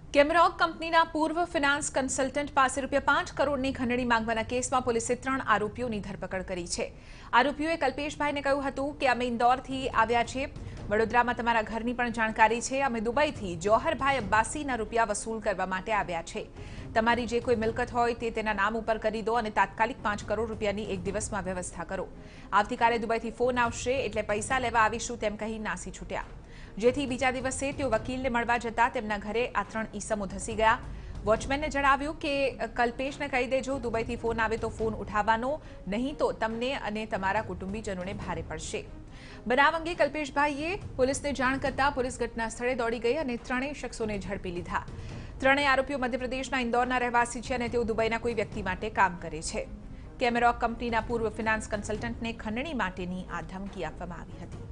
કેમરોક કંપનીના પૂર્વ finance consultant પાસે ₹5 કરોડની ખંડણી માંગવાના કેસમાં પોલીસે 3 આરોપીઓની ધરપકડ કરી છે। આરોપીઓએ કલ્પેશભાઈને કહ્યું હતું કે અમે ઇન્દોરથી આવ્યા છીએ, વડોદરામાં તમારા ઘરની પણ જાણકારી છે, અમે દુબઈથી જોહરભાઈ અબ્બાસીના રૂપિયા વસૂલ કરવા માટે આવ્યા છે। તમારી જે કોઈ મિલકત હોય તે તેના નામ ઉપર કરી દો અને તાત્કાલિક ₹5 કરોડ રૂપિયાની એક દિવસમાં વ્યવસ્થા કરો। આવતીકાલે દુબઈથી ફોન આવશે એટલે પૈસા લેવા આવીશું તેમ કહી નાસી છૂટ્યા। જેથી બીજા દિવસે તેઓ વકીલને મળવા જતા તેમના ઘરે આ 3 ઈસમો ધસી ગયા। વોચમેનને જણાવ્યું કે કલ્પેશને કહી દેજો દુબઈથી ફોન આવે તો ફોન ઉઠાવવાનો, નહીં તો તમને અને તમારા કુટુંબીજનોને ભારે પડશે। બનાવ અંગે કલ્પેશભાઈએ પોલીસને જાણ કરતા પોલીસ ઘટના સ્થળે દોડી ગઈ અને 3 શખ્સોને ઝડપી લીધા। 3 આરોપીઓ મધ્યપ્રદેશના ઇન્દોરના રહેવાસી છે અને તેઓ દુબઈના કોઈ વ્યક્તિ માટે કામ કરે છે। કેમરોક કંપનીના પૂર્વ ફિનાન્સ કન્સલ્ટન્ટને ખંડણી માટેની આ ધમકી આપવામાં આવી હતી।